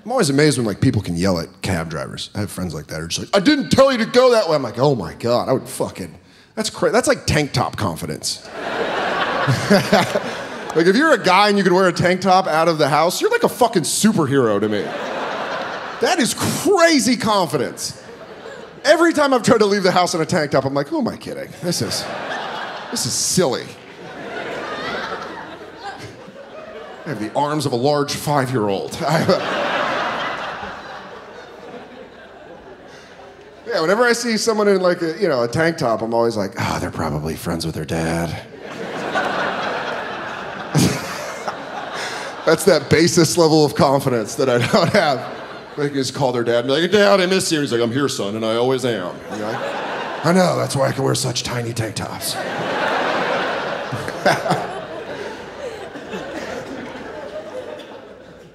I'm always amazed when like people can yell at cab drivers. I have friends like that who are just like, I didn't tell you to go that way. I'm like, oh my God, I would fucking, that's crazy. That's like tank top confidence. Like if you're a guy and you could wear a tank top out of the house, you're like a fucking superhero to me. That is crazy confidence. Every time I've tried to leave the house in a tank top, I'm like, who am I kidding? This is silly. I have the arms of a large 5-year-old. Yeah, whenever I see someone in like a tank top, I'm always like, oh, they're probably friends with their dad. That's that basis level of confidence that I don't have. They can just call their dad and be like, Dad, I miss you. He's like, I'm here, son, and I always am. You know? I know, that's why I can wear such tiny tank tops.